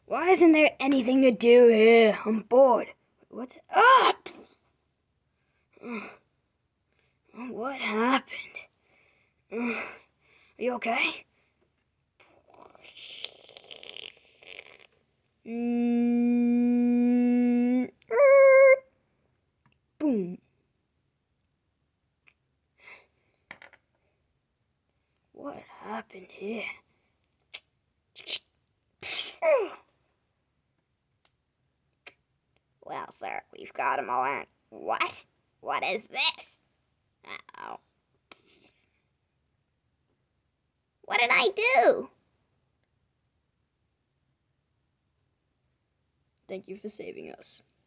Why isn't there anything to do here? I'm bored. What's up? What happened? Are you okay? Boom. What happened here? Well, sir, we've got him all in. What? What is this? Uh-oh. What did I do? Thank you for saving us.